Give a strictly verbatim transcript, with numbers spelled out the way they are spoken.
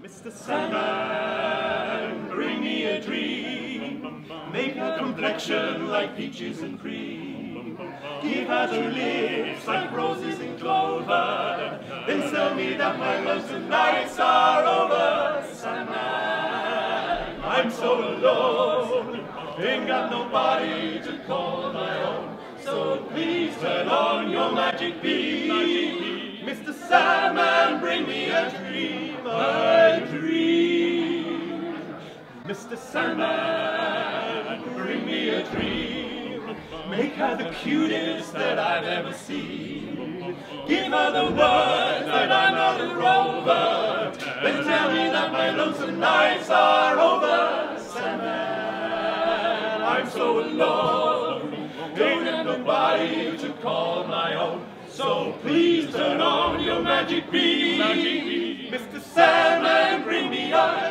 Mister Sandman, bring me a dream. Make her complexion like peaches and cream. Give her two lips like roses in clover. Then tell me that my lonesome nights are over. Sandman, I'm so alone. Ain't got nobody to call my own. So please turn on your magic beam. Mister Sandman, bring me a dream, a dream. Mister Sandman, bring me a dream. Make her the cutest that I've ever seen. Give her the words that I know to rover. Then tell me that my lonesome nights are over. Sandman, I'm so alone. Ain't got nobody to call my own. So please turn on your magic beam. Mister Sandman, bring me a